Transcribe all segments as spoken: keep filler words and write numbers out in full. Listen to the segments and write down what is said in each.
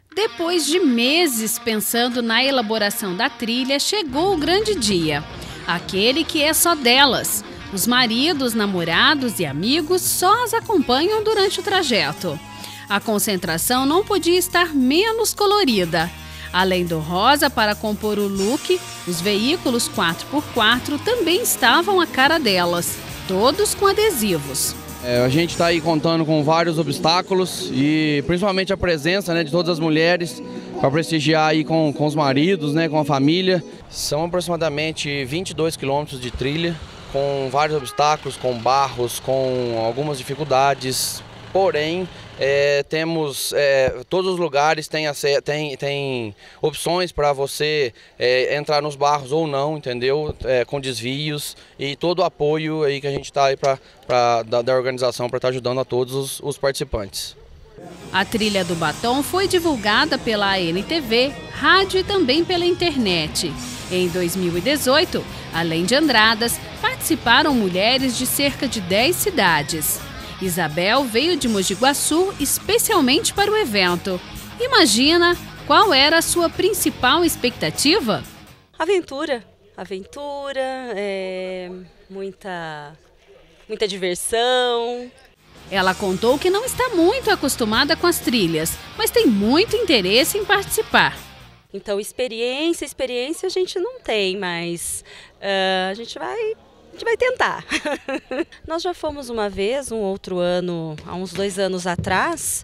Depois de meses pensando na elaboração da trilha, chegou o grande dia. Aquele que é só delas. Os maridos, namorados e amigos só as acompanham durante o trajeto. A concentração não podia estar menos colorida. Além do rosa para compor o look, os veículos quatro por quatro também estavam a cara delas, todos com adesivos. É, a gente está aí contando com vários obstáculos e principalmente a presença, né, de todas as mulheres para prestigiar aí com, com os maridos, né, com a família. São aproximadamente vinte e dois quilômetros de trilha, com vários obstáculos, com barros, com algumas dificuldades, porém é, temos é, todos os lugares têm, tem, tem opções para você é, entrar nos barros ou não, entendeu? É, com desvios e todo o apoio aí que a gente está aí pra, pra, da, da organização para estar tá ajudando a todos os, os participantes. A trilha do batom foi divulgada pela A N T V, rádio e também pela internet. Em dois mil e dezoito, além de Andradas, participaram mulheres de cerca de dez cidades. Isabel veio de Mogi Guaçu especialmente para o evento. Imagina qual era a sua principal expectativa? Aventura, aventura, é, muita, muita diversão. Ela contou que não está muito acostumada com as trilhas, mas tem muito interesse em participar. Então, experiência, experiência a gente não tem, mas uh, a gente vai... A gente vai tentar. Nós já fomos uma vez, um outro ano, há uns dois anos atrás,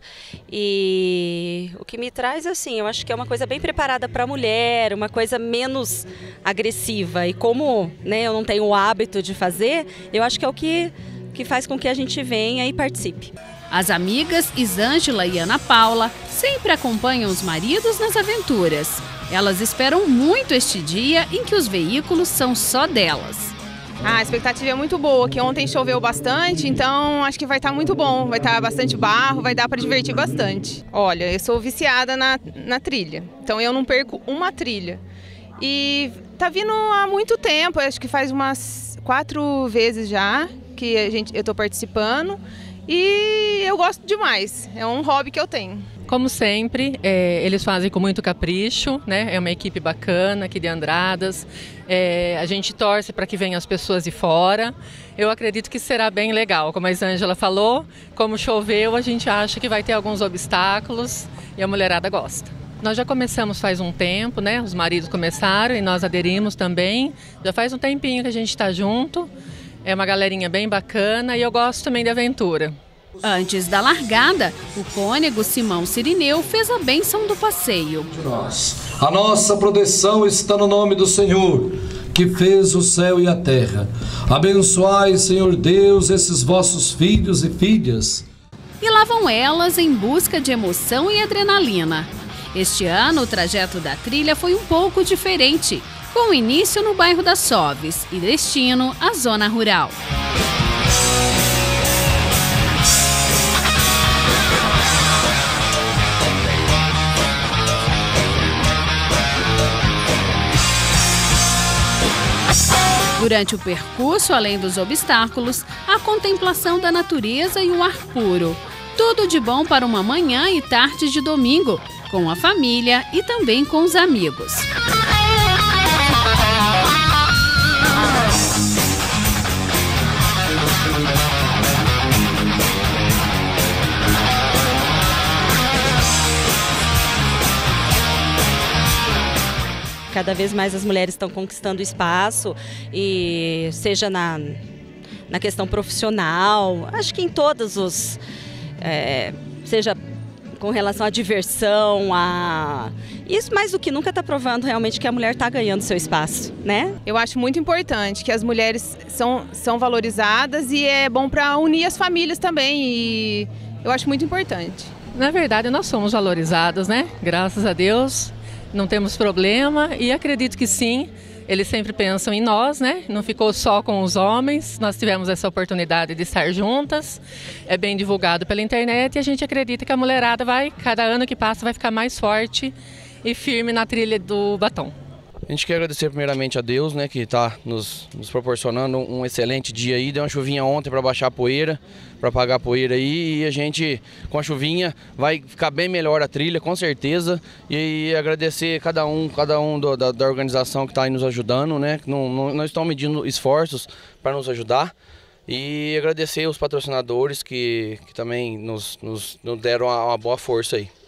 e o que me traz, assim, eu acho que é uma coisa bem preparada para a mulher, uma coisa menos agressiva. E como, né, eu não tenho o hábito de fazer, eu acho que é o que, que faz com que a gente venha e participe. As amigas Isângela e Ana Paula sempre acompanham os maridos nas aventuras. Elas esperam muito este dia em que os veículos são só delas. A expectativa é muito boa, que ontem choveu bastante, então acho que vai estar muito bom, vai estar bastante barro, vai dar para divertir bastante. Olha, eu sou viciada na, na trilha, então eu não perco uma trilha. E tá vindo há muito tempo, acho que faz umas quatro vezes já que a gente, eu estou participando e eu gosto demais, é um hobby que eu tenho. Como sempre, é, eles fazem com muito capricho, né? É uma equipe bacana aqui de Andradas. É, a gente torce para que venham as pessoas de fora. Eu acredito que será bem legal. Como a Isângela falou, como choveu, a gente acha que vai ter alguns obstáculos e a mulherada gosta. Nós já começamos faz um tempo, né? Os maridos começaram e nós aderimos também. Já faz um tempinho que a gente está junto. É uma galerinha bem bacana e eu gosto também de aventura. Antes da largada, o cônego Simão Cirineu fez a bênção do passeio. A nossa proteção está no nome do Senhor, que fez o céu e a terra. Abençoai, Senhor Deus, esses vossos filhos e filhas. E lá vão elas em busca de emoção e adrenalina. Este ano, o trajeto da trilha foi um pouco diferente, com início no bairro das Soves e destino à zona rural. Durante o percurso, além dos obstáculos, a contemplação da natureza e o ar puro. Tudo de bom para uma manhã e tarde de domingo, com a família e também com os amigos. Cada vez mais as mulheres estão conquistando espaço, e seja na, na questão profissional, acho que em todos os... É, seja com relação à diversão, a... Isso mais do que nunca está provando realmente que a mulher está ganhando seu espaço, né? Eu acho muito importante que as mulheres são, são valorizadas e é bom para unir as famílias também, e eu acho muito importante. Na verdade, nós somos valorizadas, né? Graças a Deus. Não temos problema e acredito que sim, eles sempre pensam em nós, né? Não ficou só com os homens, nós tivemos essa oportunidade de estar juntas, é bem divulgado pela internet e a gente acredita que a mulherada vai, cada ano que passa, vai ficar mais forte e firme na trilha do batom. A gente quer agradecer primeiramente a Deus, né, que está nos, nos proporcionando um excelente dia aí. Deu uma chuvinha ontem para baixar a poeira, para apagar a poeira aí, e a gente, com a chuvinha, vai ficar bem melhor a trilha, com certeza. E, e agradecer cada um, cada um do, da, da organização que está aí nos ajudando, né, que não, não, não estão medindo esforços para nos ajudar. E agradecer os patrocinadores que, que também nos, nos, nos deram uma, uma boa força aí.